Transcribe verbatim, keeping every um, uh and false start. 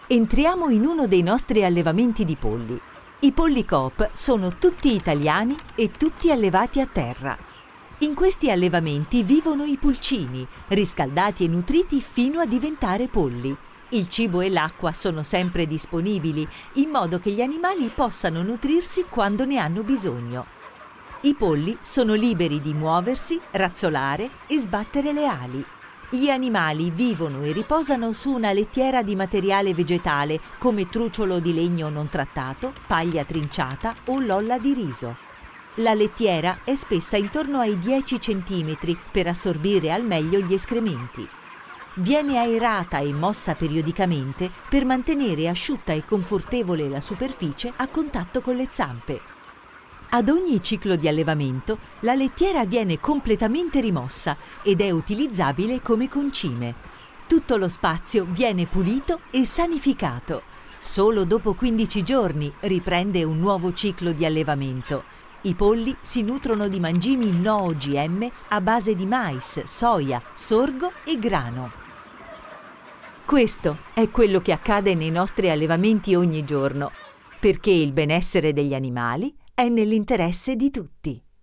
Entriamo in uno dei nostri allevamenti di polli. I polli Coop sono tutti italiani e tutti allevati a terra. In questi allevamenti vivono i pulcini, riscaldati e nutriti fino a diventare polli. Il cibo e l'acqua sono sempre disponibili, in modo che gli animali possano nutrirsi quando ne hanno bisogno. I polli sono liberi di muoversi, razzolare e sbattere le ali. Gli animali vivono e riposano su una lettiera di materiale vegetale come truciolo di legno non trattato, paglia trinciata o lolla di riso. La lettiera è spessa intorno ai dieci centimetri per assorbire al meglio gli escrementi. Viene aerata e mossa periodicamente per mantenere asciutta e confortevole la superficie a contatto con le zampe. Ad ogni ciclo di allevamento, la lettiera viene completamente rimossa ed è utilizzabile come concime. Tutto lo spazio viene pulito e sanificato. Solo dopo quindici giorni riprende un nuovo ciclo di allevamento. I polli si nutrono di mangimi no O G M a base di mais, soia, sorgo e grano. Questo è quello che accade nei nostri allevamenti ogni giorno, perché il benessere degli animali è nell'interesse di tutti.